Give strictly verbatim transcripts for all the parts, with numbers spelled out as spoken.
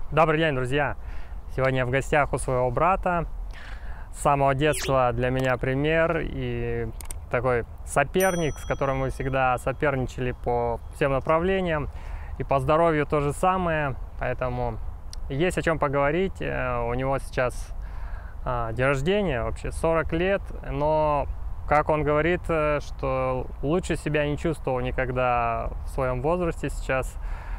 Добрый день, друзья! Сегодня я в гостях у своего брата. С самого детства для меня пример и такой соперник, с которым мы всегда соперничали по всем направлениям. И по здоровью то же самое, поэтому есть о чем поговорить. У него сейчас день рождения, вообще сорок лет, но, как он говорит, что лучше себя не чувствовал никогда в своем возрасте сейчас.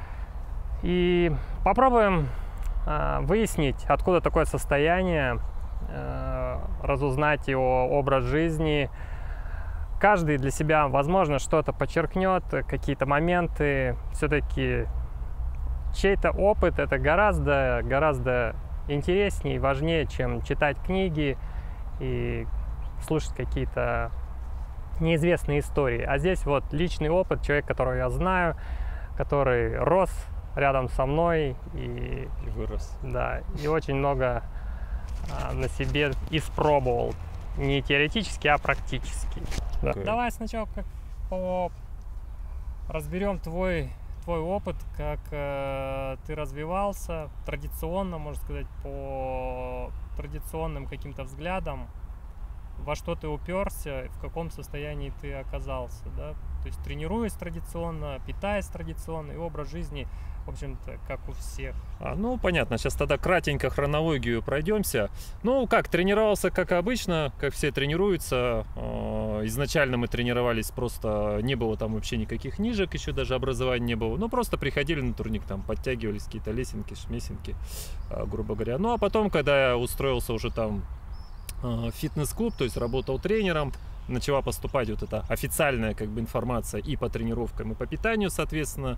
И попробуем э, выяснить, откуда такое состояние, э, разузнать его образ жизни. Каждый для себя, возможно, что-то подчеркнет, какие-то моменты. Все-таки чей-то опыт — это гораздо, гораздо интереснее и важнее, чем читать книги и слушать какие-то неизвестные истории. А здесь вот личный опыт, человек, которого я знаю, который рос рядом со мной и, и вырос. Да, и очень много а, на себе испробовал. Не теоретически, а практически. Да. Давай сначала как по... разберем твой, твой опыт, как э, ты развивался традиционно, можно сказать, по традиционным каким-то взглядам, во что ты уперся, в каком состоянии ты оказался, да? То есть тренируясь традиционно, питаясь традиционно, и образ жизни, в общем-то, как у всех. А, ну, понятно. Сейчас тогда кратенько хронологию пройдемся. Ну, как, тренировался, как обычно, как все тренируются. Изначально мы тренировались, просто не было там вообще никаких книжек, еще даже образования не было. Ну, просто приходили на турник, там, подтягивались какие-то лесенки, шмесенки, грубо говоря. Ну, а потом, когда я устроился уже там в фитнес-клуб, то есть работал тренером, начала поступать вот эта официальная как бы информация и по тренировкам, и по питанию, соответственно.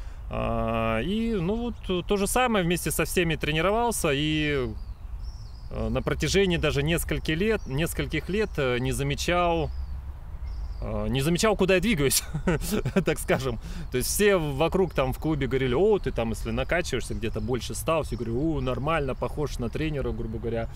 И, ну, вот то же самое, вместе со всеми тренировался, и на протяжении даже нескольких лет, нескольких лет не замечал, не замечал, куда я двигаюсь, так скажем. То есть все вокруг там в клубе говорили: о, ты там, если накачиваешься, где-то больше стал, все говорю: о, нормально, похож на тренера, грубо говоря.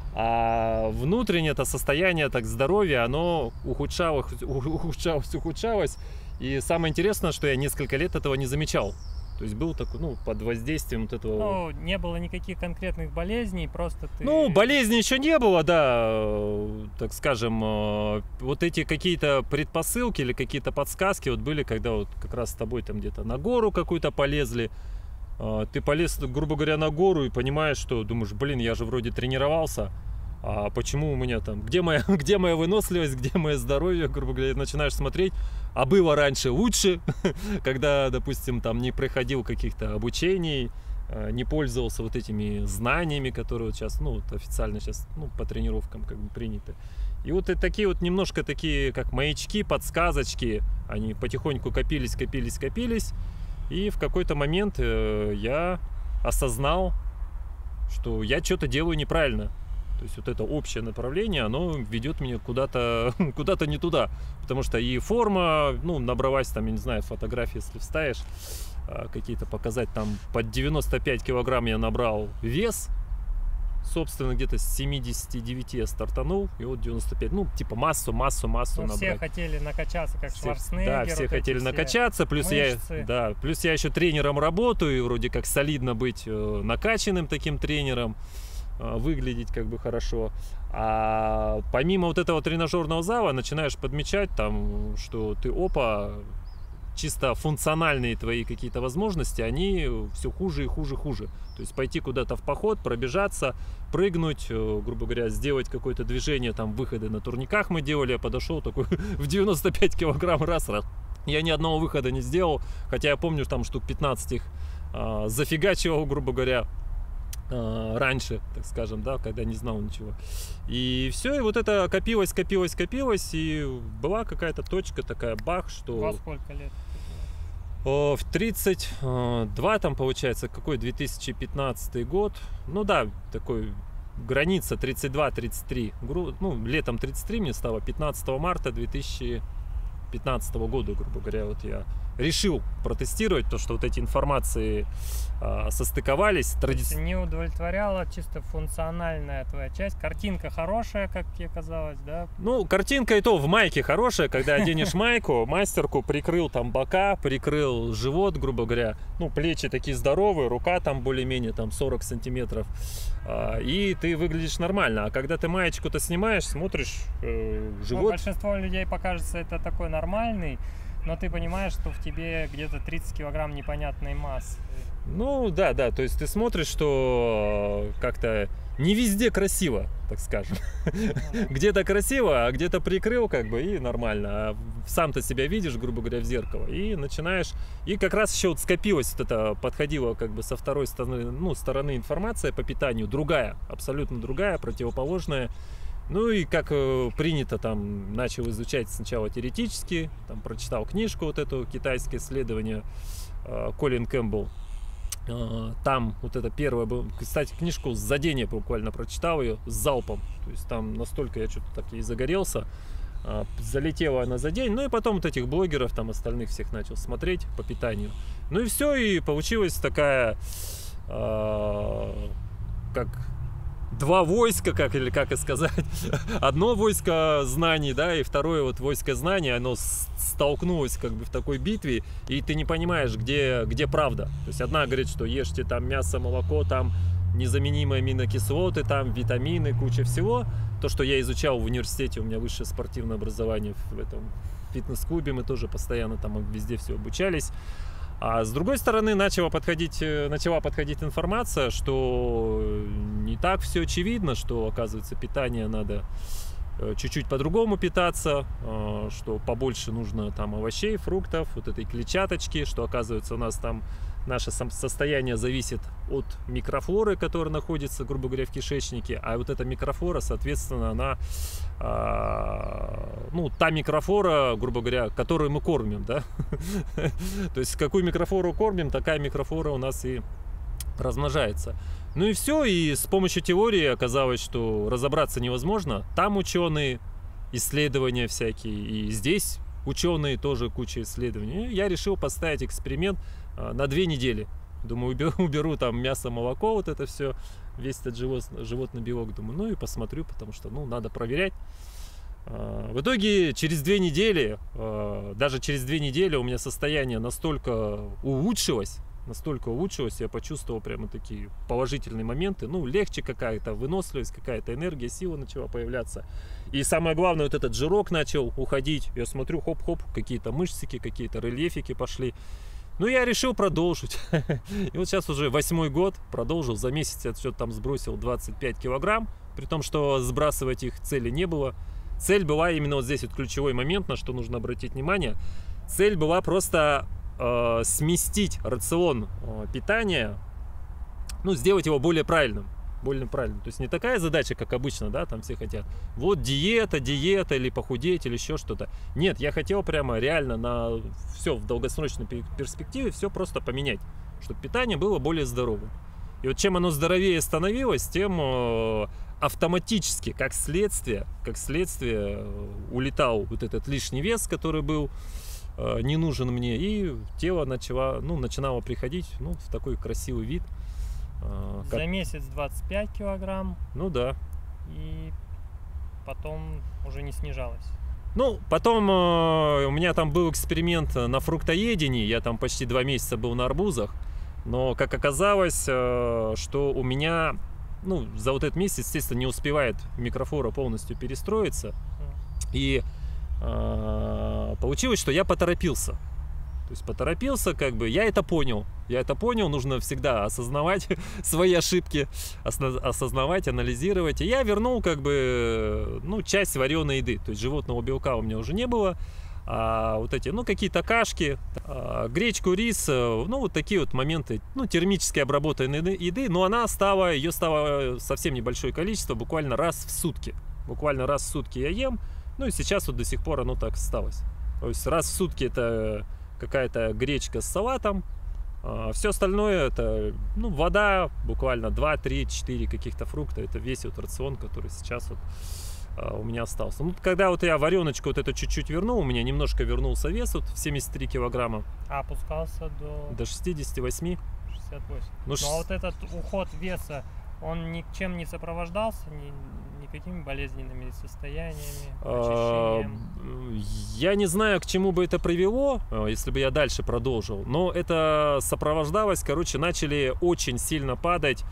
А внутреннее это состояние, так здоровье, оно ухудшалось, ухудшалось, ухудшалось. И самое интересное, что я несколько лет этого не замечал. То есть был такой, ну, под воздействием вот этого... Ну, не было никаких конкретных болезней, просто ты... Ну, болезней еще не было, да, так скажем. Вот эти какие-то предпосылки или какие-то подсказки вот были, когда вот как раз с тобой там где-то на гору какую-то полезли. Ты полез, грубо говоря, на гору и понимаешь, что думаешь: блин, я же вроде тренировался, а почему у меня там, где моя, где моя выносливость, где мое здоровье, грубо говоря, начинаешь смотреть, а было раньше лучше, когда, допустим, там не проходил каких-то обучений, не пользовался вот этими знаниями, которые вот сейчас, ну, вот официально сейчас, ну, по тренировкам как бы приняты. И вот и такие вот немножко такие, как маячки, подсказочки, они потихоньку копились, копились, копились. И в какой-то момент я осознал, что я что-то делаю неправильно. То есть вот это общее направление, оно ведет меня куда-то куда-то не туда. Потому что и форма, ну, набралась там, я не знаю, фотографии, если вставишь, какие-то показать, там под девяносто пять килограмм я набрал вес. Собственно, где-то с семидесяти девяти я стартанул, и вот девяносто пять, ну, типа массу, массу, массу ну, набрать. Все хотели накачаться, как все, Шварценеггер. Да, все вот хотели все накачаться, плюс я, да, плюс я еще тренером работаю, и вроде как солидно быть э, накачанным таким тренером, э, выглядеть как бы хорошо. А помимо вот этого тренажерного зала начинаешь подмечать там, что ты, опа, чисто функциональные твои какие-то возможности, они все хуже и хуже, хуже. То есть пойти куда-то в поход, пробежаться, прыгнуть, грубо говоря, сделать какое-то движение, там, выходы на турниках мы делали, я подошел такой в девяносто пять килограмм, раз, раз. Я ни одного выхода не сделал, хотя я помню, там штук пятнадцать их а, зафигачивал, грубо говоря, а, раньше, так скажем, да, когда не знал ничего. И все, и вот это копилось, копилось, копилось, и была какая-то точка такая, бах, что... Во сколько лет? В тридцать два, там получается, какой две тысячи пятнадцатый год, ну да, такой граница тридцать два тридцать три, ну, летом тридцать три мне стало, пятнадцатого марта две тысячи пятнадцатого года, грубо говоря, вот я решил протестировать, то, что вот эти информации э, состыковались. Тради... Не удовлетворяла чисто функциональная твоя часть. Картинка хорошая, как тебе казалось, да? Ну, картинка и то в майке хорошая, когда оденешь майку, мастерку, прикрыл там бока, прикрыл живот, грубо говоря, ну, плечи такие здоровые, рука там более-менее там сорок сантиметров, э, и ты выглядишь нормально. А когда ты маечку-то снимаешь, смотришь, э, живот... Ну, большинство людей покажется это такой нормальный, но ты понимаешь, что в тебе где-то тридцать килограмм непонятной массы. Ну, да, да, то есть ты смотришь, что как-то не везде красиво, так скажем. Где-то красиво, а где-то прикрыл, как бы, и нормально. А сам ты себя видишь, грубо говоря, в зеркало, и начинаешь... И как раз еще вот скопилось вот это, подходило как бы со второй стороны, ну, стороны информация по питанию, другая, абсолютно другая, противоположная. Ну и как э, принято, там, начал изучать сначала теоретически, там, прочитал книжку вот эту, китайское исследование, э, Колин Кэмпбелл. Э, там вот это первое было, кстати, книжку за день я буквально прочитал ее с залпом. То есть там настолько я что-то так и загорелся, э, залетела она за день. Ну и потом вот этих блогеров, там, остальных всех начал смотреть по питанию. Ну и все, и получилась такая, э, как... Два войска, как или как и сказать, одно войско знаний, да, и второе вот войско знаний, оно столкнулось как бы в такой битве, и ты не понимаешь, где, где правда. То есть одна говорит, что ешьте там мясо, молоко, там незаменимые аминокислоты, там витамины, куча всего. То, что я изучал в университете, у меня высшее спортивное образование в этом фитнес-клубе, мы тоже постоянно там везде все обучались. А с другой стороны, начала подходить, начала подходить информация, что не так все очевидно, что, оказывается, питание надо чуть-чуть по-другому питаться, что побольше нужно там овощей, фруктов, вот этой клетчаточки, что, оказывается, у нас там наше состояние зависит от микрофлоры, которая находится, грубо говоря, в кишечнике, а вот эта микрофлора, соответственно, она, ну, та микрофлора, грубо говоря, которую мы кормим, да, то есть какую микрофлору кормим, такая микрофлора у нас и размножается. Ну и все, и с помощью теории оказалось, что разобраться невозможно. Там ученые, исследования всякие, и здесь ученые тоже куча исследований. И я решил поставить эксперимент на две недели. Думаю, уберу, уберу там мясо, молоко, вот это все, весь этот живот, животный белок. Думаю, ну и посмотрю, потому что, ну, надо проверять. В итоге через две недели, даже через две недели у меня состояние настолько улучшилось, настолько улучшилось, я почувствовал прямо такие положительные моменты. Ну, легче какая-то, выносливость, какая-то энергия, сила начала появляться. И самое главное, вот этот жирок начал уходить. Я смотрю, хоп-хоп, какие-то мышцики, какие-то рельефики пошли. Ну, я решил продолжить. И вот сейчас уже восьмой год, продолжил. За месяц я что-то там сбросил двадцать пять килограмм, при том, что сбрасывать их цели не было. Цель была именно вот здесь вот ключевой момент, на что нужно обратить внимание. Цель была просто э, сместить рацион э, питания, ну, сделать его более правильным. Более правильным. То есть не такая задача, как обычно, да, там все хотят. Вот диета, диета, или похудеть, или еще что-то. Нет, я хотел прямо реально на все в долгосрочной перспективе все просто поменять, чтобы питание было более здоровым. И вот чем оно здоровее становилось, тем э, автоматически, как следствие, как следствие, э, улетал вот этот лишний вес, который был э, не нужен мне, и тело начало, ну, начинало приходить, ну, в такой красивый вид. Э, как... За месяц двадцать пять килограмм. Ну да. И потом уже не снижалось. Ну, потом э, у меня там был эксперимент на фруктоедении, я там почти два месяца был на арбузах. Но, как оказалось, что у меня, ну, за вот этот месяц, естественно, не успевает микрофлора полностью перестроиться. И э, получилось, что я поторопился. То есть поторопился, как бы, я это понял. Я это понял, нужно всегда осознавать свои ошибки, осознавать, анализировать. И я вернул, как бы, ну, часть вареной еды. То есть животного белка у меня уже не было. А вот эти, ну, какие-то кашки, а, гречку, рис, ну, вот такие вот моменты, ну, термически обработанной еды, но она стала, ее стало совсем небольшое количество, буквально раз в сутки. Буквально раз в сутки я ем, ну, и сейчас вот до сих пор оно так осталось. То есть раз в сутки это какая-то гречка с салатом, а все остальное это, ну, вода, буквально два, три, четыре каких-то фрукта, это весь вот рацион, который сейчас вот а, у меня остался. Ну, когда вот я вареночку вот эту чуть-чуть вернул, у меня немножко вернулся вес вот в семьдесят три килограмма. А опускался до... До шестидесяти восьми. шестьдесят восемь. Ну, Ну, а вот этот уход веса, он ничем не сопровождался, ни, никакими болезненными состояниями, очищением? Я не знаю, к чему бы это привело, если бы я дальше продолжил, но это сопровождалось, короче, начали очень сильно падать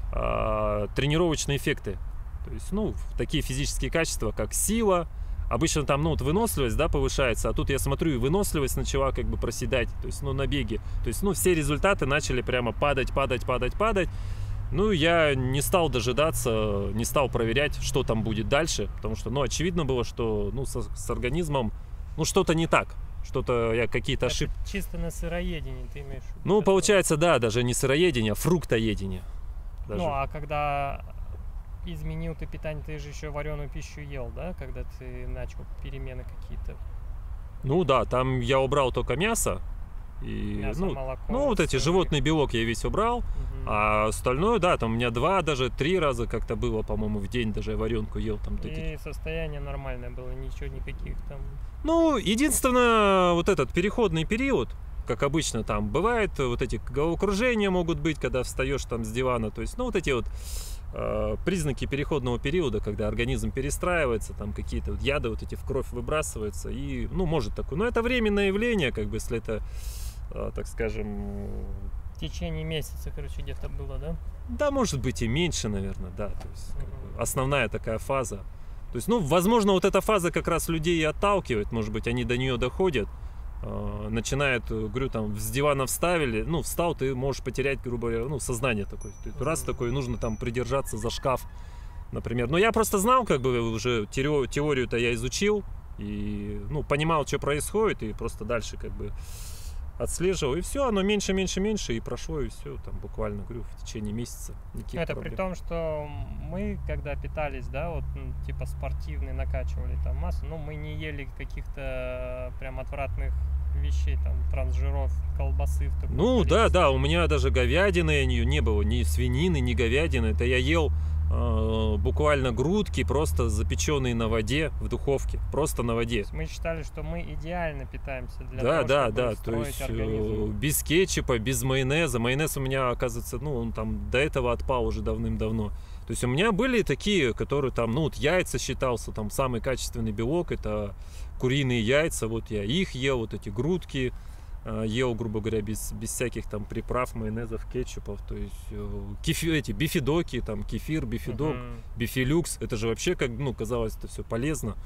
э, тренировочные эффекты. То есть, ну, такие физические качества, как сила. Обычно там, ну, вот выносливость, да, повышается, а тут я смотрю, и выносливость начала как бы проседать, то есть, ну, на беге. То есть, ну, все результаты начали прямо падать, падать, падать, падать. Ну, я не стал дожидаться, не стал проверять, что там будет дальше, потому что, ну, очевидно было, что, ну, с, с организмом, ну, что-то не так, что-то я какие-то ошибки. Чисто на сыроедении ты имеешь в виду? Ну, получается, да, даже не сыроедение, а фруктоедение. Даже. Ну, а когда изменил ты питание, ты же еще вареную пищу ел, да, когда ты начал перемены какие-то? Ну, да, там я убрал только мясо. И, Мясо, ну, молоко, ну, вот эти сыр. животный белок я весь убрал, угу. А остальное, да, там у меня два, даже три раза как-то было, по-моему, в день даже я варенку ел. Там, и такие. Состояние нормальное было, ничего, никаких там... Ну, единственное, вот этот переходный период, как обычно там бывает, вот эти головокружения могут быть, когда встаешь там с дивана, то есть, ну, вот эти вот э, признаки переходного периода, когда организм перестраивается, там какие-то вот яды вот эти в кровь выбрасываются, и, ну, может такое, но это временное явление, как бы, если это, э, так скажем... В течение месяца, короче, где-то было, да? Да, может быть и меньше, наверное, да, то есть uh-huh. основная такая фаза. То есть, ну, возможно, вот эта фаза как раз людей и отталкивает, может быть, они до нее доходят, э, начинают, говорю, там, с дивана вставили, ну, встал, ты можешь потерять, грубо говоря, ну, сознание такое. Uh-huh. Раз такое, нужно там придержаться за шкаф, например. Но я просто знал, как бы, уже теорию-то я изучил, и, ну, понимал, что происходит, и просто дальше, как бы, отслеживал, и все, оно меньше, меньше, меньше, и прошло, и все, там буквально, говорю, в течение месяца. Это проблем. При том, что мы, когда питались, да, вот, ну, типа спортивные, накачивали там массу, но мы не ели каких-то прям отвратных вещей, там, трансжиров, колбасы. В таком ну, количестве. да, да, у меня даже говядины не, не было, ни свинины, ни говядины, это я ел э, буквально грудки, просто запеченные на воде в духовке, просто на воде. Мы считали, что мы идеально питаемся для да, того, да, чтобы да, строить то есть организм. Без кетчупа, без майонеза. Майонез у меня, оказывается, ну, он там до этого отпал уже давным-давно. То есть у меня были такие, которые там, ну, вот яйца считался, там самый качественный белок, это куриные яйца, вот я их ел, вот эти грудки ел, грубо говоря, без, без всяких там приправ, майонезов, кетчупов, то есть кефир, эти бифидоки, там кефир, бифидок, uh-huh. бифилюкс, это же вообще, как, ну, казалось, это все полезно.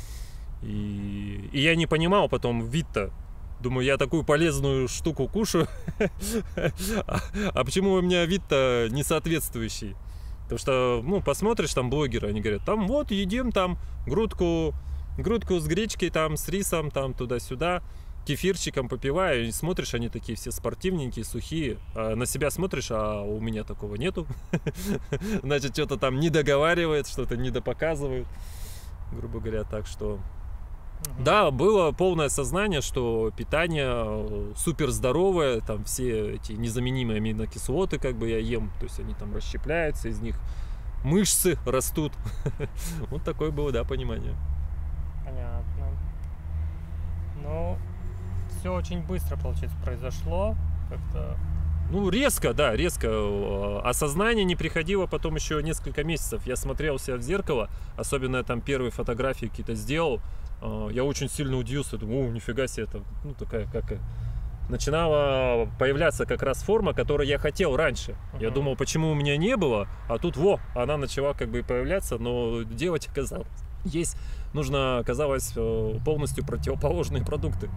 И, и я не понимал потом вид-то, думаю, я такую полезную штуку кушаю, а, а почему у меня вид-то не соответствующий? Потому что, ну, посмотришь, там блогеры, они говорят, там вот едим там грудку, грудку с гречкой, там с рисом, там туда-сюда, кефирчиком попиваю, и смотришь, они такие все спортивненькие, сухие, а на себя смотришь, а у меня такого нету, значит, что-то там не договаривает, что-то недопоказывают, грубо говоря, так что... Угу. Да, было полное сознание, что питание супер здоровое, там все эти незаменимые аминокислоты, как бы я ем, то есть они там расщепляются, из них мышцы растут. Вот такое было, да, понимание. Понятно. Ну, все очень быстро, получается, произошло, как-то... Ну, резко, да, резко. Осознание не приходило потом еще несколько месяцев. Я смотрел себя в зеркало, особенно я там первые фотографии какие-то сделал. Я очень сильно удивился, думаю, о, нифига себе, это, ну, такая, как... Начинала появляться как раз форма, которую я хотел раньше. Uh-huh. Я думал, почему у меня не было, а тут, во, она начала как бы появляться, но делать оказалось. Есть, нужно, оказалось, полностью противоположные продукты.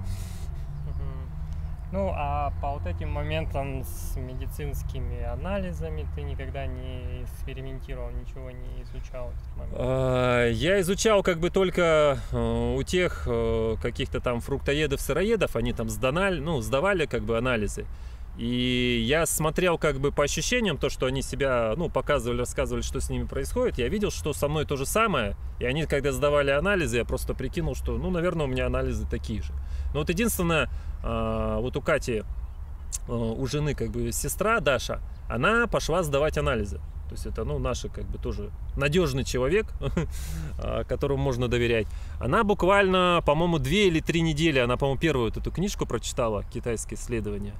Ну, а по вот этим моментам с медицинскими анализами ты никогда не экспериментировал, ничего не изучал в этот момент? Я изучал как бы только у тех каких-то там фруктоедов, сыроедов, они там сдавали, ну, сдавали как бы анализы. И я смотрел как бы по ощущениям то, что они себя, ну, показывали, рассказывали, что с ними происходит. Я видел, что со мной то же самое. И они, когда сдавали анализы, я просто прикинул, что, ну, наверное, у меня анализы такие же. Но вот единственное, вот у Кати, у жены как бы сестра Даша, она пошла сдавать анализы. То есть это, ну, наша, как бы, тоже надежный человек, которому можно доверять. Она буквально, по-моему, две или три недели, она, по-моему, первую вот эту книжку прочитала, «Китайские исследования».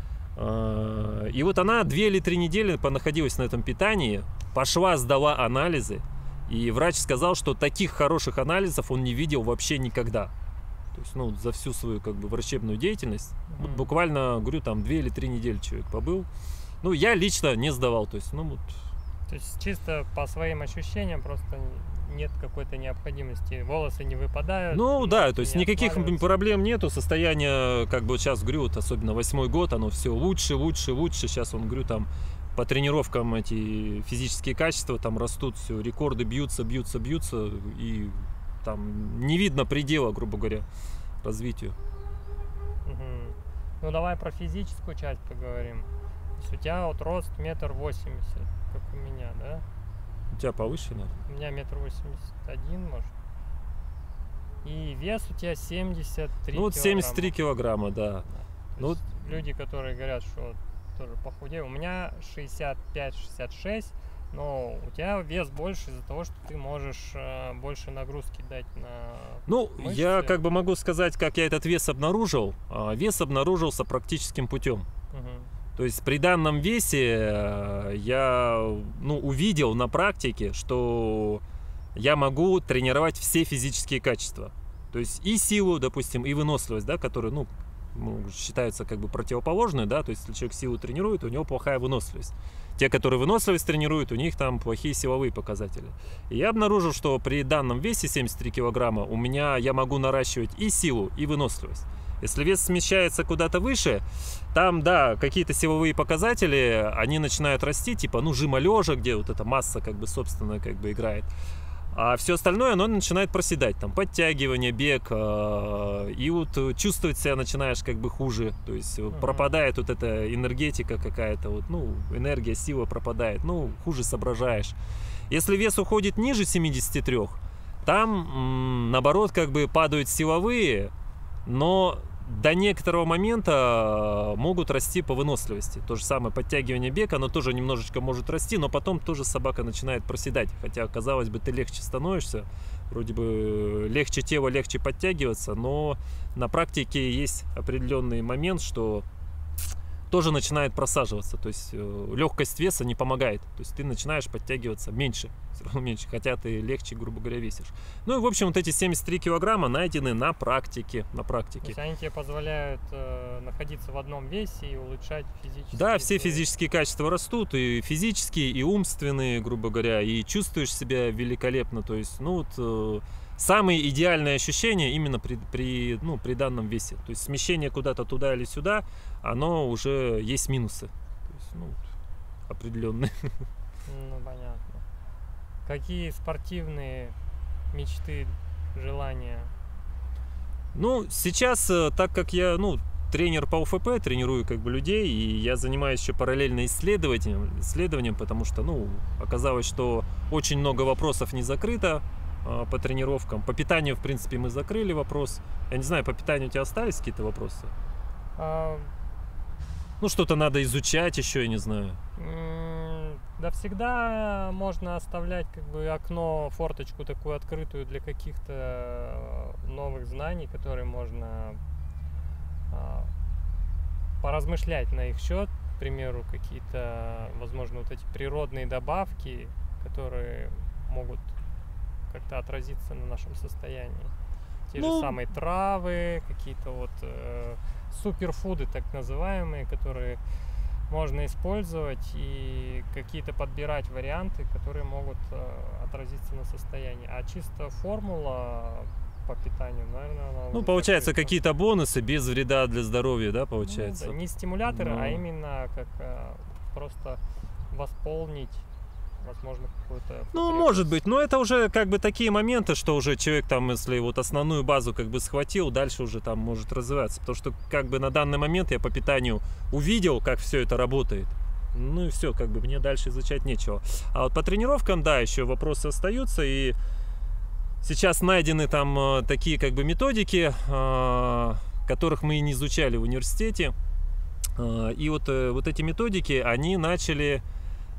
И вот она две или три недели понаходилась на этом питании, пошла, сдала анализы, и врач сказал, что таких хороших анализов он не видел вообще никогда. То есть, ну, за всю свою, как бы, врачебную деятельность. Mm-hmm. Вот буквально, говорю, там две или три недели человек побыл. Ну, я лично не сдавал, то есть, ну, вот. То есть, чисто по своим ощущениям просто нет какой-то необходимости, волосы не выпадают. Ну, да, то есть никаких проблем нету, состояние, как бы, вот сейчас, говорю, вот особенно восьмой год, оно все лучше, лучше, лучше. Сейчас, он, говорю, там, по тренировкам эти физические качества там растут, все, рекорды бьются, бьются, бьются, и там не видно предела, грубо говоря, развитию. Угу. Ну, давай про физическую часть поговорим. То есть у тебя вот рост метр восемьдесят, как у меня, да? У тебя повыше, наверное? У меня метр восемьдесят один, может. И вес у тебя семьдесят три Ну, вот семьдесят три килограмма, да. Да. Ну, вот... Люди, которые говорят, что тоже похудел. У меня шестьдесят пять — шестьдесят шесть, но у тебя вес больше из-за того, что ты можешь э, больше нагрузки дать на Ну, мышцы. Я как бы могу сказать, как я этот вес обнаружил. Вес обнаружился практическим путем. Угу. То есть при данном весе я, ну, увидел на практике, что я могу тренировать все физические качества. То есть и силу, допустим, и выносливость, да, которые, ну, считаются как бы противоположные, да, то есть если человек силу тренирует, у него плохая выносливость. Те, которые выносливость тренируют, у них там плохие силовые показатели. И я обнаружил, что при данном весе семьдесят три килограмма у меня я могу наращивать и силу, и выносливость. Если вес смещается куда-то выше, там, да, какие-то силовые показатели, они начинают расти, типа, ну, жима лежа, где вот эта масса, как бы, собственно, как бы играет. А все остальное, оно начинает проседать, там, подтягивание, бег, э, и вот чувствовать себя начинаешь, как бы, хуже, то есть uh-huh. пропадает вот эта энергетика какая-то, вот, ну, энергия, сила пропадает, ну, хуже соображаешь. Если вес уходит ниже семидесяти трёх, там, м, наоборот, как бы, падают силовые, но до некоторого момента могут расти по выносливости. То же самое подтягивание, бег, оно тоже немножечко может расти, но потом тоже собака начинает проседать. Хотя, казалось бы, ты легче становишься, вроде бы легче тело, легче подтягиваться, но на практике есть определенный момент, что тоже начинает просаживаться. То есть легкость веса не помогает. То есть ты начинаешь подтягиваться меньше, все равно меньше, хотя ты легче, грубо говоря, весишь. Ну и, в общем, вот эти семьдесят три килограмма найдены на практике. На практике. То есть они тебе позволяют э, находиться в одном весе и улучшать физические... Да, все физические качества растут, и физические, и умственные, грубо говоря, и чувствуешь себя великолепно. То есть, ну вот... Э, самые идеальные ощущения именно при, при, ну, при данном весе. То есть смещение куда-то туда или сюда, оно уже есть минусы. То есть, ну, определенные. Ну, понятно. Какие спортивные мечты, желания? Ну, сейчас, так как я, ну, тренер по УФП, тренирую, как бы, людей, и я занимаюсь еще параллельно исследованием, исследованием, потому что, ну, оказалось, что очень много вопросов не закрыто по тренировкам. По питанию, в принципе, мы закрыли вопрос. Я не знаю, по питанию у тебя остались какие-то вопросы? А... Ну, что-то надо изучать еще, я не знаю. Да, всегда можно оставлять, как бы, окно, форточку такую открытую для каких-то новых знаний, которые можно а, поразмышлять на их счет. К примеру, какие-то, возможно, вот эти природные добавки, которые могут как-то отразиться на нашем состоянии. Те ну... же самые травы, какие-то вот э, суперфуды, так называемые, которые можно использовать и какие-то подбирать варианты, которые могут э, отразиться на состоянии. А чисто формула по питанию, наверное, она... Ну, получается, какие-то бонусы без вреда для здоровья, да, получается? Ну, да, не стимуляторы, Но... а именно как э, просто восполнить, возможно, какую-то... Ну, может быть, но это уже как бы такие моменты, что уже человек там, если вот основную базу как бы схватил, дальше уже там может развиваться. Потому что как бы на данный момент я по питанию увидел, как все это работает. Ну и все, как бы мне дальше изучать нечего. А вот по тренировкам, да, еще вопросы остаются. И сейчас найдены там такие как бы методики, которых мы и не изучали в университете. И вот, вот эти методики, они начали...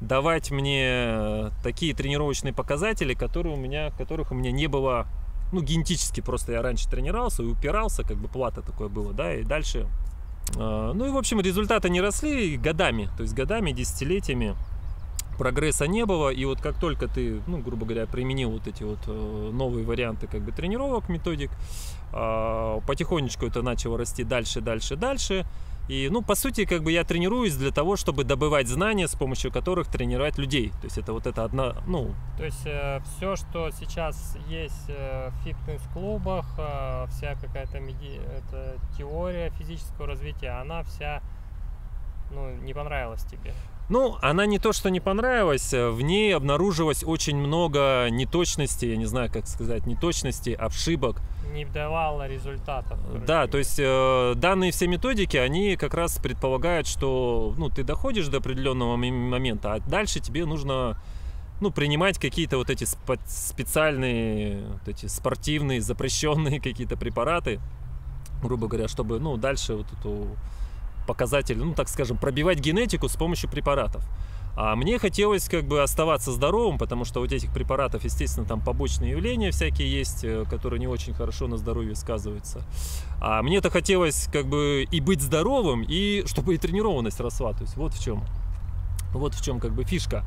давать мне такие тренировочные показатели, которые у меня, которых у меня не было, ну, генетически. Просто я раньше тренировался и упирался, как бы плата такое было, да, и дальше. Ну и, в общем, результаты не росли годами, то есть годами, десятилетиями. Прогресса не было, и вот как только ты, ну, грубо говоря, применил вот эти вот новые варианты как бы тренировок, методик, потихонечку это начало расти дальше, дальше, дальше. И, ну, по сути, как бы я тренируюсь для того, чтобы добывать знания, с помощью которых тренировать людей. То есть это вот это одна, ну... То есть э, все, что сейчас есть э, в фитнес-клубах, э, вся какая-то меди... это теория физического развития, она вся, ну, не понравилась тебе? Ну, она не то, что не понравилась, в ней обнаружилось очень много неточностей, я не знаю, как сказать, неточностей, ошибок. Не давала результатов. Да, то есть э, данные все методики, они как раз предполагают, что, ну, ты доходишь до определенного момента, а дальше тебе нужно, ну, принимать какие-то вот эти специальные, вот эти спортивные, запрещенные какие-то препараты, грубо говоря, чтобы, ну, дальше вот эту показатель, ну, так скажем, пробивать генетику с помощью препаратов. А мне хотелось как бы оставаться здоровым, потому что вот этих препаратов, естественно, там побочные явления всякие есть, которые не очень хорошо на здоровье сказываются. А мне-то хотелось как бы и быть здоровым, и чтобы и тренированность росла. То есть вот в чем, вот в чем как бы фишка.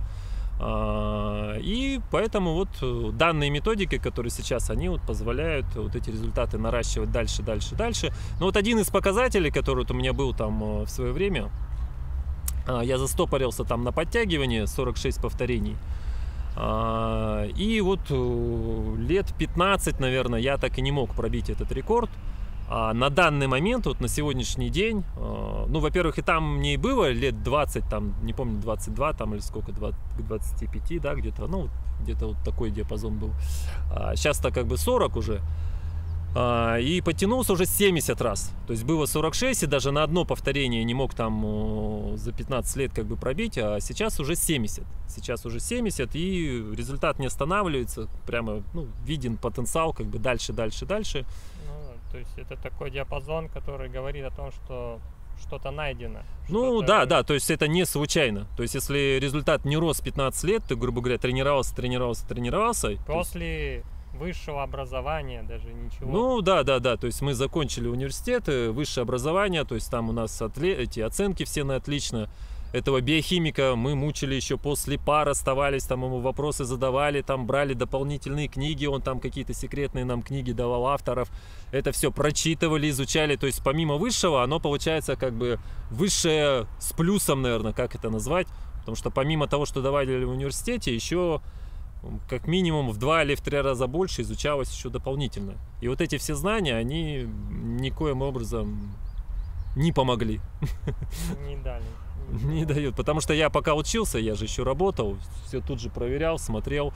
И поэтому вот данные методики, которые сейчас, они вот позволяют вот эти результаты наращивать дальше, дальше, дальше. Но вот один из показателей, который вот у меня был там в свое время, я застопорился там на подтягивании, сорок шесть повторений. И вот лет пятнадцать, наверное, я так и не мог пробить этот рекорд. А на данный момент, вот на сегодняшний день, ну, во-первых, и там мне и было лет двадцать, там, не помню, двадцать два там или сколько, двадцать, двадцать пять, да, где-то, ну, где-то вот такой диапазон был. А сейчас-то как бы сорок уже. И потянулся уже семьдесят раз. То есть было сорок шесть, и даже на одно повторение не мог там за пятнадцать лет как бы пробить, а сейчас уже семьдесят. Сейчас уже семьдесят, и результат не останавливается. Прямо, ну, виден потенциал как бы дальше, дальше, дальше. Ну, то есть это такой диапазон, который говорит о том, что что-то найдено. Ну что-то... да, да, то есть это не случайно. То есть если результат не рос пятнадцать лет, ты, грубо говоря, тренировался, тренировался, тренировался. После высшего образования даже ничего. Ну да, да, да. То есть мы закончили университет, высшее образование, то есть там у нас отле... эти оценки все на отлично. Этого биохимика мы мучили еще после пар, оставались, там ему вопросы задавали, там брали дополнительные книги, он там какие-то секретные нам книги давал авторов. Это все прочитывали, изучали. То есть помимо высшего, оно получается как бы высшее с плюсом, наверное, как это назвать. Потому что помимо того, что давали в университете, еще как минимум в два или в три раза больше изучалось еще дополнительно. И вот эти все знания, они никоим образом не помогли. Не дали. Не дают, потому что я пока учился, я же еще работал, все тут же проверял, смотрел,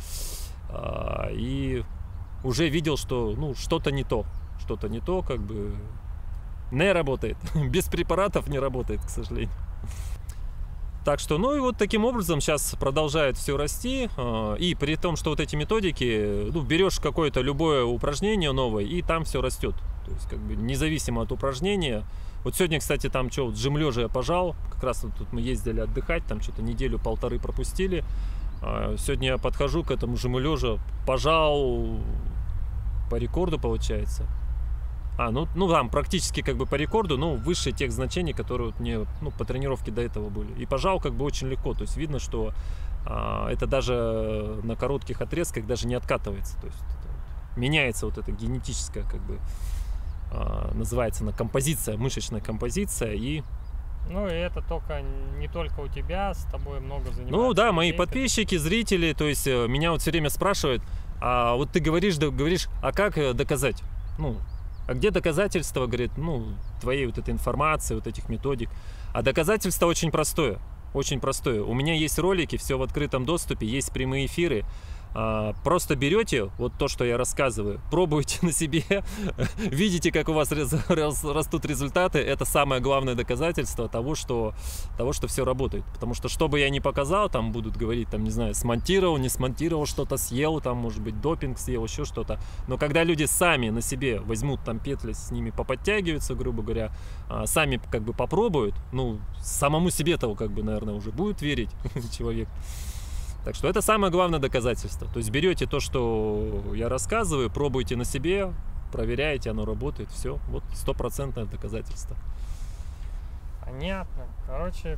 и уже видел, что, ну, что-то не то, что-то не то, как бы не работает, без препаратов не работает, к сожалению. Так что, ну и вот таким образом сейчас продолжает все расти, и при том, что вот эти методики, ну, берешь какое-то любое упражнение новое, и там все растет, то есть как бы независимо от упражнения. Вот сегодня, кстати, там что, жим лежа я пожал, как раз вот тут мы ездили отдыхать, там что-то неделю-полторы пропустили. Сегодня я подхожу к этому жиму лежа, пожал по рекорду, получается. А, ну, ну там практически как бы по рекорду, но выше тех значений, которые вот мне, ну, по тренировке до этого были. И пожал как бы очень легко, то есть видно, что а, это даже на коротких отрезках даже не откатывается. То есть это вот, меняется вот эта генетическая как бы... называется на композиция, мышечная композиция. И ну и это только не только у тебя, с тобой много занимаются. Ну да, людей, мои подписчики, зрители, то есть меня вот все время спрашивают, а вот ты говоришь, да, говоришь, а как доказать? Ну, а где доказательства, говорит, ну, твоей вот этой информации, вот этих методик? А доказательство очень простое, очень простое. У меня есть ролики, все в открытом доступе, есть прямые эфиры. А, просто берете вот то, что я рассказываю, пробуете на себе, видите, как у вас рез, рас, растут результаты. Это самое главное доказательство того, что, того, что все работает. Потому что, что бы я ни показал, там будут говорить, там, не знаю, смонтировал, не смонтировал, что-то съел, там, может быть, допинг съел, еще что-то. Но когда люди сами на себе возьмут там петли, с ними поподтягиваются, грубо говоря, а, сами как бы попробуют, ну, самому себе-то, как бы, наверное, уже будет верить человек. Так что это самое главное доказательство. То есть берете то, что я рассказываю, пробуйте на себе, проверяете, оно работает, все. Вот стопроцентное доказательство. Понятно. Короче,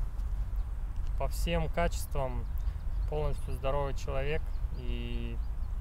по всем качествам полностью здоровый человек. И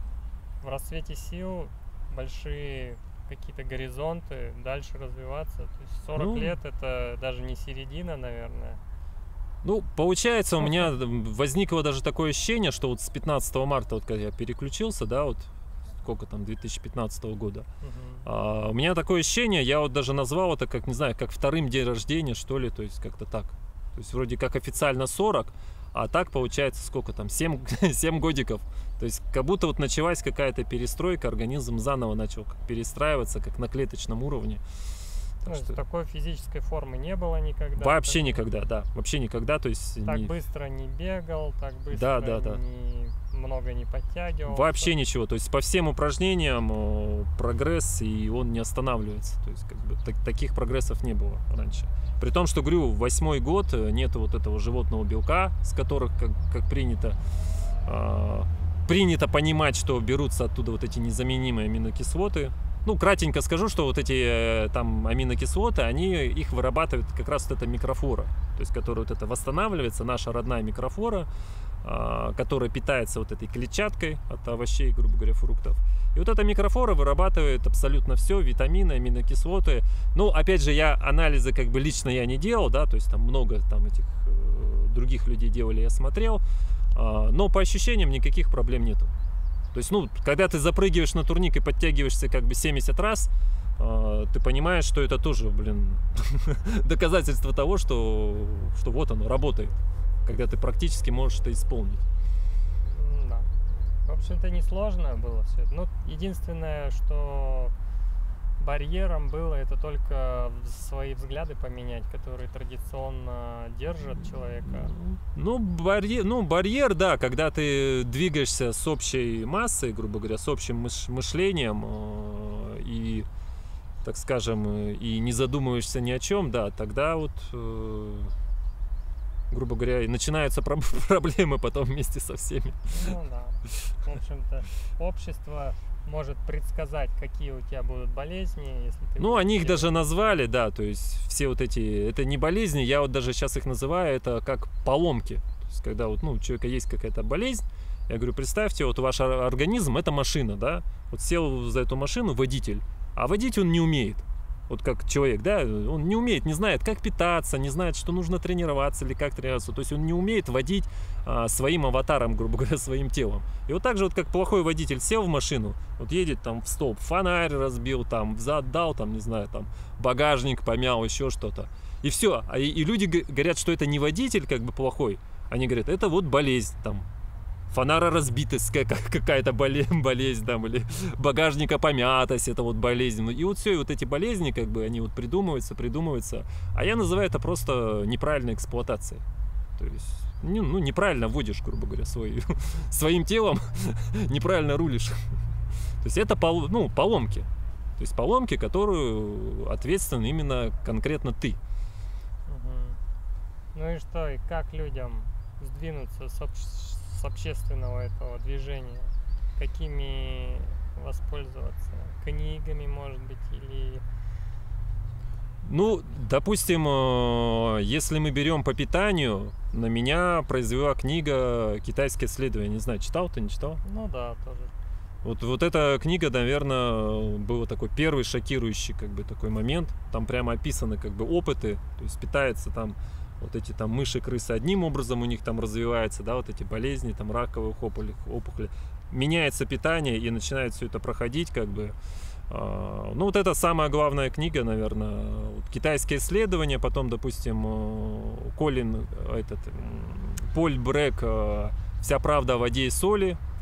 в расцвете сил большие какие-то горизонты, дальше развиваться. То есть сорок ну, лет это даже не середина, наверное. Ну, получается, у меня возникло даже такое ощущение, что вот с пятнадцатого марта, вот когда я переключился, да, вот сколько там, две тысячи пятнадцатого года, uh-huh. а, у меня такое ощущение, я вот даже назвал это, как, не знаю, как вторым день рождения, что ли, то есть как-то так. То есть вроде как официально сорок, а так получается сколько там, семь, семь годиков. То есть как будто вот началась какая-то перестройка, организм заново начал перестраиваться, как на клеточном уровне. Ну, что... Такой физической формы не было никогда. Вообще так... никогда, да. Вообще никогда. То есть так не... быстро не бегал, так быстро да, да, да. не... много не подтягивал. Вообще ничего. То есть по всем упражнениям прогресс, и он не останавливается. То есть как бы так, таких прогрессов не было раньше. При том, что, говорю, восьмой год нет вот этого животного белка, с которых, как, как принято, э, принято понимать, что берутся оттуда вот эти незаменимые аминокислоты. Ну, кратенько скажу, что вот эти там аминокислоты, они их вырабатывают как раз вот эта микрофлора, то есть которая вот это восстанавливается, наша родная микрофлора, э, которая питается вот этой клетчаткой от овощей, грубо говоря, фруктов. И вот эта микрофлора вырабатывает абсолютно все, витамины, аминокислоты. Ну, опять же, я анализы как бы лично я не делал, да, то есть там много там этих э, других людей делали, я смотрел, э, но по ощущениям никаких проблем нету. То есть, ну, когда ты запрыгиваешь на турник и подтягиваешься как бы семьдесят раз, э, ты понимаешь, что это тоже, блин, доказательство того, что, что вот оно работает, когда ты практически можешь это исполнить. Да. В общем-то, несложно было все. Ну, единственное, что барьером было, это только свои взгляды поменять, которые традиционно держат человека. Ну, барьер, ну, барьер, да, когда ты двигаешься с общей массой, грубо говоря, с общим мыш- мышлением э, и, так скажем, и не задумываешься ни о чем, да, тогда вот, э, грубо говоря, и начинаются про- проблемы потом вместе со всеми. Ну да, в общем-то, общество может предсказать, какие у тебя будут болезни, если ты... Ну, они их даже назвали, да, то есть все вот эти... Это не болезни, я вот даже сейчас их называю, это как поломки. То есть когда вот, ну, у человека есть какая-то болезнь, я говорю, представьте, вот ваш организм — это машина, да, вот сел за эту машину водитель, а водить он не умеет. Вот как человек, да, он не умеет, не знает, как питаться, не знает, что нужно тренироваться или как тренироваться. То есть он не умеет водить а, своим аватаром, грубо говоря, своим телом. И вот так же, вот как плохой водитель сел в машину, вот едет там в столб, фонарь разбил, там, взад дал, там, не знаю, там, багажник помял, еще что-то. И все. И, и люди говорят, что это не водитель как бы плохой. Они говорят, это вот болезнь, там, фонара разбитость, какая-то болезнь, там, или багажника помятость, это вот болезнь. И вот все, и вот эти болезни, как бы, они вот придумываются, придумываются. А я называю это просто неправильной эксплуатацией. То есть, ну, ну неправильно водишь, грубо говоря, свой, своим телом, неправильно рулишь. То есть это пол, ну, поломки. То есть поломки, которые ответственны именно конкретно ты. Угу. Ну и что, и как людям сдвинуться с обществом? С общественного этого движения, какими воспользоваться? Книгами, может быть, или... Ну, допустим, если мы берем по питанию, на меня произвела книга «Китайские исследования». Не знаю, читал ты, не читал? Ну да, тоже. Вот, вот эта книга, наверное, был такой первый шокирующий как бы такой момент. Там прямо описаны как бы опыты, то есть питается там вот эти там мыши, крысы одним образом у них там развиваются, да, вот эти болезни, там раковых опухолей, опухоли. Меняется питание и начинает все это проходить, как бы. А, ну, вот это самая главная книга, наверное. Вот, «Китайские исследования», потом, допустим, Колин, этот, Поль Брэк «Вся правда о воде и соли».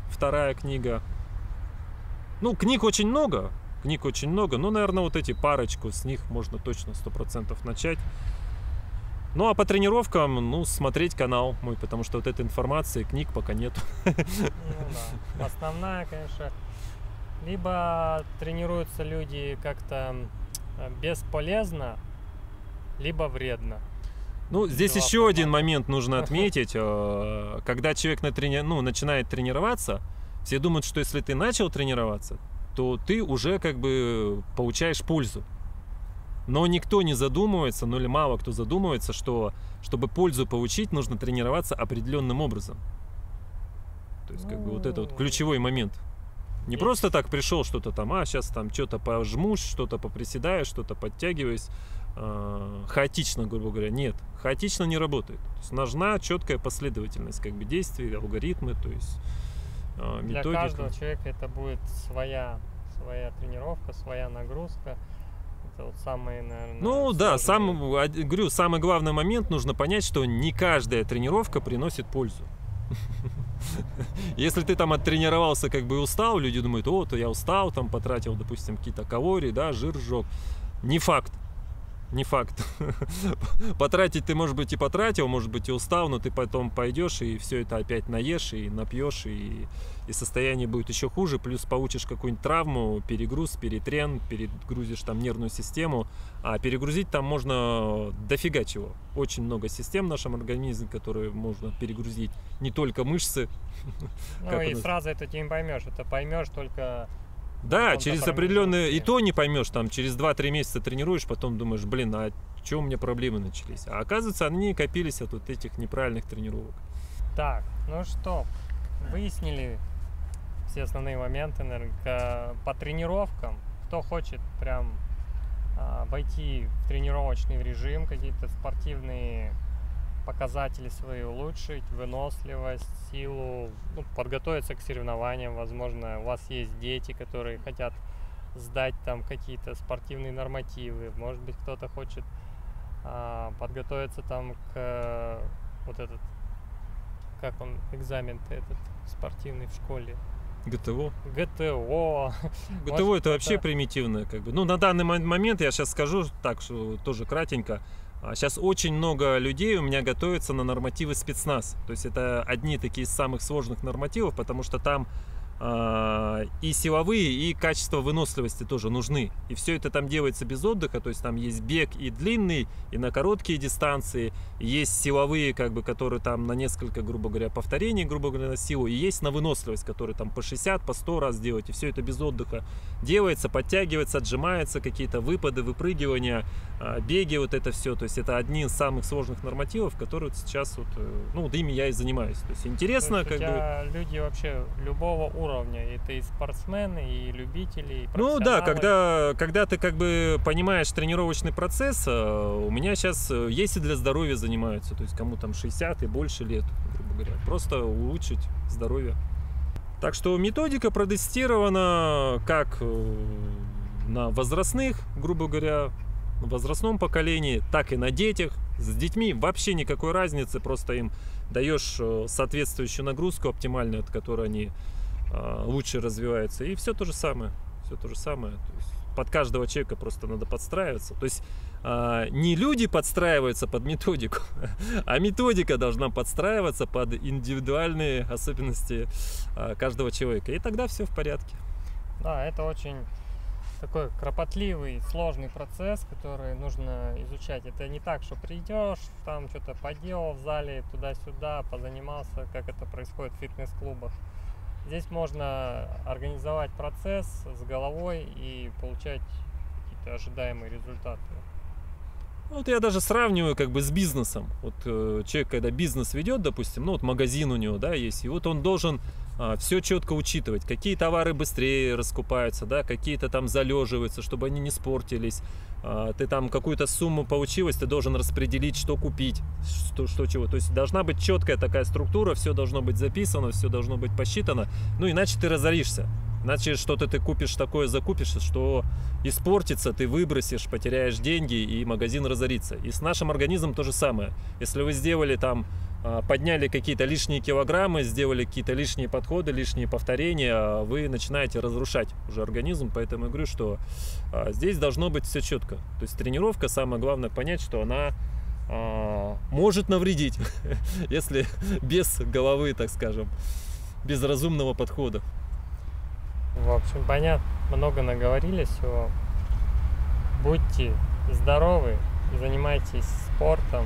вторая книга. Ну, книг очень много, книг очень много, но, наверное, вот эти парочку, с них можно точно сто процентов начать. Ну, а по тренировкам, ну, смотреть канал мой, потому что вот этой информации, книг пока нету. Ну да, основная, конечно, либо тренируются люди как-то бесполезно, либо вредно. Ну, здесь Два еще формата. один момент нужно отметить. э, Когда человек на трени... ну, начинает тренироваться, все думают, что если ты начал тренироваться, то ты уже как бы получаешь пользу. Но никто не задумывается, ну или мало кто задумывается, что чтобы пользу получить, нужно тренироваться определенным образом. То есть как бы вот это вот ключевой момент. Не Есть. просто так пришел что-то там, а сейчас там что-то пожмусь, что-то поприседаю, что-то подтягиваюсь. э, Хаотично, грубо говоря. Нет, хаотично не работает. То есть нужна четкая последовательность как бы действий, алгоритмы, то есть э, Для методика. каждого человека это будет своя, своя тренировка, своя нагрузка. Это вот самые, наверное, Ну да, сам, сложные. а, говорю, самый главный момент, нужно понять, что не каждая тренировка приносит пользу. Если ты там оттренировался, как бы устал, люди думают, о, то я устал, там потратил, допустим, какие-то калории, да, жир сжег. Не факт. Не факт. Потратить ты, может быть, и потратил, может быть, и устал, но ты потом пойдешь и все это опять наешь, и напьешь, и, и состояние будет еще хуже, плюс получишь какую-нибудь травму, перегруз, перетрен, перегрузишь там нервную систему, а перегрузить там можно дофига чего. Очень много систем в нашем организме, которые можно перегрузить, не только мышцы. Ну Как и оно- сразу это ты не поймешь. Это поймешь только Да, каком-то через промежутке. определенные, и то не поймешь, там через два-три месяца тренируешь, потом думаешь, блин, а что у меня проблемы начались? А оказывается, они копились от вот этих неправильных тренировок. Так, ну что, выяснили все основные моменты, наверное, к- по тренировкам. Кто хочет прям а, войти в тренировочный режим, какие-то спортивные показатели свои улучшить, выносливость, силу, ну, подготовиться к соревнованиям. Возможно, у вас есть дети, которые хотят сдать там какие-то спортивные нормативы. Может быть, кто-то хочет а, подготовиться там к э, вот этот, как он, экзамен-то этот спортивный в школе. ГТО. ГТО. ГТО Может, это вообще кто-то- примитивное, как бы. Ну, на данный мо- момент я сейчас скажу так, что тоже кратенько. Сейчас очень много людей у меня готовятся на нормативы спецназ. То есть это одни такие из самых сложных нормативов, потому что там а, и силовые, и качество выносливости тоже нужны. И все это там делается без отдыха, то есть там есть бег и длинный, и на короткие дистанции, есть силовые, как бы, которые там на несколько, грубо говоря, повторений, грубо говоря, на силу, и есть на выносливость, которые там по шестьдесят, по сто раз делать, и все это без отдыха делается, подтягивается, отжимается, какие-то выпады, выпрыгивания, а, беги, вот это все. То есть это одни из самых сложных нормативов, которые вот сейчас вот, э, ну, вот ими я и занимаюсь. То есть интересно, То есть как у бы. тебя люди вообще любого уровня, это и спортсмены, и любители, и Ну да, профессионалы. когда, когда ты как бы понимаешь тренировочный процесс, э, у меня сейчас э, есть и для здоровья занимаются, то есть кому там шестьдесят и больше лет, грубо говоря, просто улучшить здоровье. Так что методика протестирована как э, на возрастных, грубо говоря, на возрастном поколении, так и на детях. С детьми вообще никакой разницы, просто им даешь э, соответствующую нагрузку оптимальную, от которой они э, лучше развиваются, и все то же самое. Все то же самое. То есть под каждого человека просто надо подстраиваться. То есть э, не люди подстраиваются под методику, а методика должна подстраиваться под индивидуальные особенности э, каждого человека. И тогда все в порядке. Да, это очень такой кропотливый, сложный процесс, который нужно изучать. Это не так, что придешь, там что-то поделал в зале, туда-сюда, позанимался, как это происходит в фитнес-клубах. Здесь можно организовать процесс с головой и получать какие-то ожидаемые результаты. Вот я даже сравниваю как бы с бизнесом. Вот э, человек, когда бизнес ведет, допустим, ну вот магазин у него, да, есть, и вот он должен а, все четко учитывать, какие товары быстрее раскупаются, да, какие-то там залеживаются, чтобы они не испортились. А, ты там какую-то сумму получилось, ты должен распределить, что купить, что, что чего. То есть должна быть четкая такая структура, все должно быть записано, все должно быть посчитано, ну иначе ты разоришься. Иначе что-то ты купишь такое, закупишь, что испортится, ты выбросишь, потеряешь деньги, и магазин разорится. И с нашим организмом то же самое. Если вы сделали там подняли какие-то лишние килограммы, сделали какие-то лишние подходы, лишние повторения, вы начинаете разрушать уже организм. Поэтому я говорю, что здесь должно быть все четко. То есть тренировка, самое главное понять, что она может навредить, если без головы, так скажем, без разумного подхода. В общем, понятно, много наговорили всего. Будьте здоровы, занимайтесь спортом,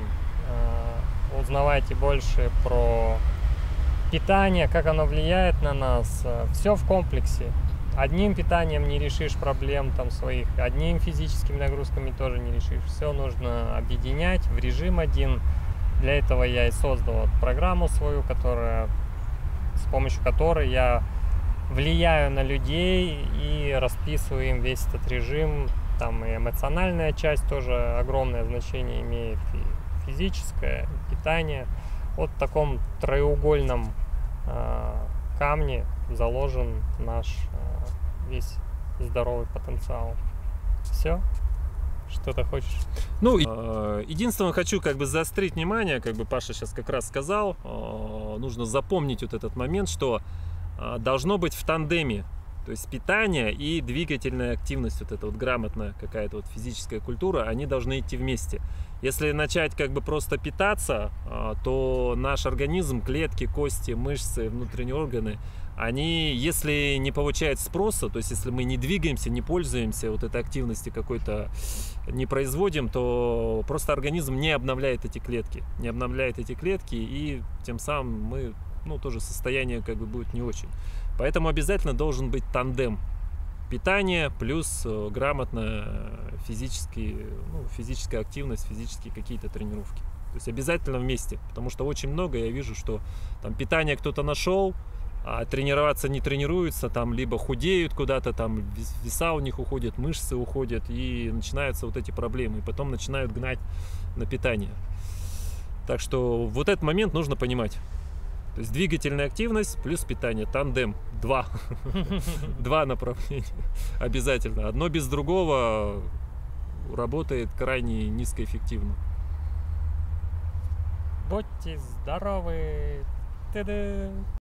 узнавайте больше про питание, как оно влияет на нас. Все в комплексе. Одним питанием не решишь проблем там своих, одним физическими нагрузками тоже не решишь. Все нужно объединять в режим один. Для этого я и создал вот программу свою, которая, с помощью которой я влияю на людей и расписываю им весь этот режим. Там и эмоциональная часть тоже огромное значение имеет, и физическое, и питание. Вот в таком треугольном э, камне заложен наш э, весь здоровый потенциал. Все? Что-то хочешь? Ну, э, единственное, хочу как бы заострить внимание, как бы Паша сейчас как раз сказал, э, нужно запомнить вот этот момент, что э, должно быть в тандеме. То есть питание и двигательная активность, вот эта вот грамотная какая-то вот физическая культура, они должны идти вместе. Если начать как бы просто питаться, то наш организм, клетки, кости, мышцы, внутренние органы, они, если не получают спроса, то есть если мы не двигаемся, не пользуемся, вот этой активности какой-то не производим, то просто организм не обновляет эти клетки, не обновляет эти клетки, и тем самым мы, ну, тоже состояние как бы будет не очень. Поэтому обязательно должен быть тандем. Питание плюс грамотная физические, ну, физическая активность, физические какие-то тренировки. То есть обязательно вместе. Потому что очень много я вижу, что там питание кто-то нашел, а тренироваться не тренируются, там либо худеют куда-то, там веса у них уходят, мышцы уходят, и начинаются вот эти проблемы. И потом начинают гнать на питание. Так что вот этот момент нужно понимать. То есть двигательная активность плюс питание, тандем, два, два направления обязательно. Одно без другого работает крайне низкоэффективно. Будьте здоровы! Та-да!